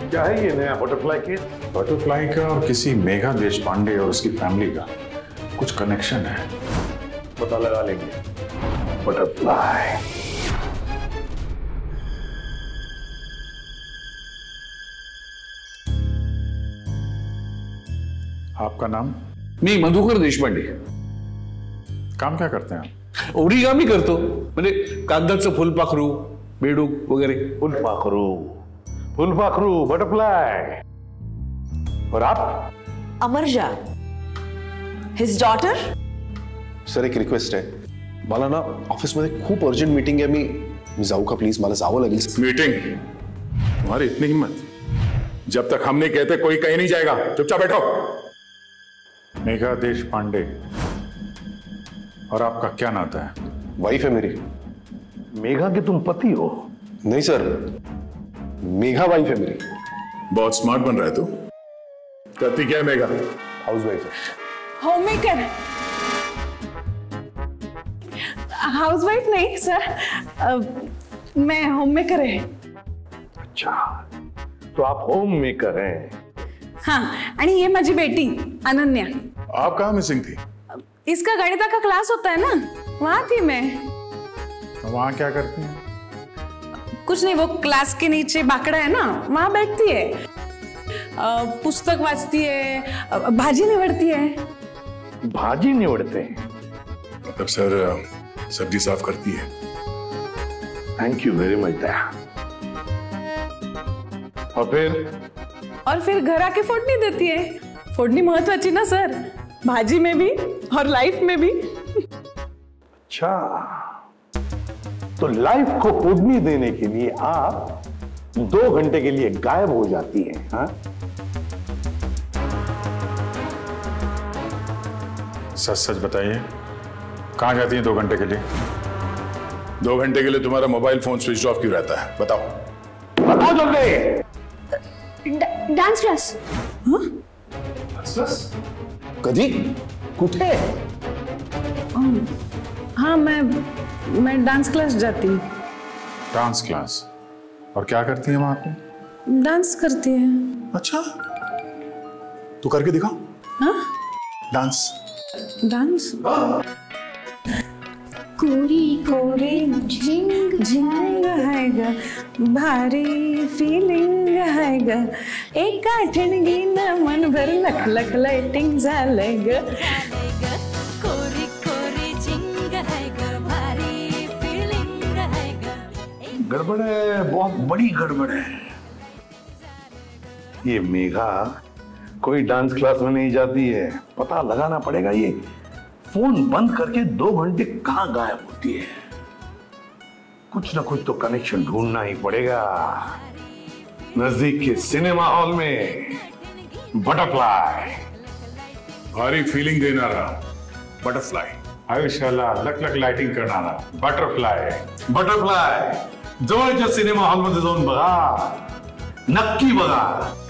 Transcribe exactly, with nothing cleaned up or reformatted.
क्या है ये नया बटरफ्लाई केस? बटरफ्लाई का और किसी मेघा देशपांडे और उसकी फैमिली का कुछ कनेक्शन है। पता लगा लेंगे। बटरफ्लाई। आपका नाम? मी मधुकर देशपांडे. काम क्या करते हैं? ओरिगामी करतो, म्हणजे कागदाचं फुलपाखरू, बेडूक वगैरे. फुलपाखरू, फुलपाखरू, बटरफ्लाई. और आप? Amarja, his daughter. सर एक रिक्वेस्ट आहे, मला ना ऑफिसमध्ये खूप अर्जंट मीटिंग आहे. मी जाऊ का प्लीज? मला जावं लागेल. मीटिंग? तुम्हारी इतनी हिम्मत? जब तक हम नहीं कहते कोई कहीं नहीं जाएगा. चुपचाप बैठो. मेघा देशपांडे और आपका क्या नाता है? वाइफ है मेरी. मेघा के तुम पति हो? नहीं सर, मेघा वाइफ है मेरी. बहुत स्मार्ट बन रहा है तू. करती क्या है मेघा? हाउस वाइफ है. होममेकर. हाउस वाइफ नहीं सर, आ, मैं होममेकर है. अच्छा, तो आप होम मेकर हैं. हाँ, आणि ये माझी बेटी अनन्या. आप कहाँ मिसिंग थी? इसका गणिता का क्लास होता है ना, वहां थी मैं. वहां क्या करती हैं? कुछ नहीं, वो क्लास के नीचे बाकड़ा है ना, वहां बैठती है, आ, पुस्तक वाचती है, भाजी निवड़ती है. भाजी निवड़ते हैं? मतलब सर सब्जी साफ करती है. Thank you very much Daya. और फिर? और फिर घर आके फोड़नी देती है. फोड़नी महत्वाची ना सर, भाजी में भी और लाइफ में भी. अच्छा, तो लाइफ को फोड़नी देने के लिए आप दो घंटे के लिए गायब हो जाती हैं, हाँ? सच सच बताइए, कहाँ जाती हैं दो घंटे के लिए? दो घंटे के लिए तुम्हारा मोबाइल फोन स्विच ऑफ क्यों रहता है? बताओ. बताओ जल्दी. Dance class. कधी? कुठे? हाँ, मैं मैं डांस क्लास जाती हूँ. Dance class? और क्या करती है वहां पे? डांस करती है. अच्छा, तू करके दिखा. हाँ? डांस. डांस. कोरी कोरी झिंग झिंग है ग, भारी फीलिंग है ग, एक आठणगी न मन भर लख लख लाइटिंग झाले ग. कोरी कोरी झिंग है ग, भारी फीलिंग है ग. गड़बड़ है, बहुत बड़ी गड़बड़ है. ये मेघा कोई डांस क्लास में नहीं जाती है. पता लगाना पड़ेगा ये फोन बंद करके दो घंटे कहां गायब होती है. कुछ ना कुछ तो कनेक्शन ढूंढना ही पड़ेगा. नजदीक के सिनेमा हॉल में बटरफ्लाई. भारी फीलिंग देना रहा बटरफ्लाई. आयुष्याला लक लक लाइटिंग करणारा बटरफ्लाई. बटरफ्लाई जवळच्या सिनेमा हॉल मध्ये जाऊन बघा, नक्की बघा.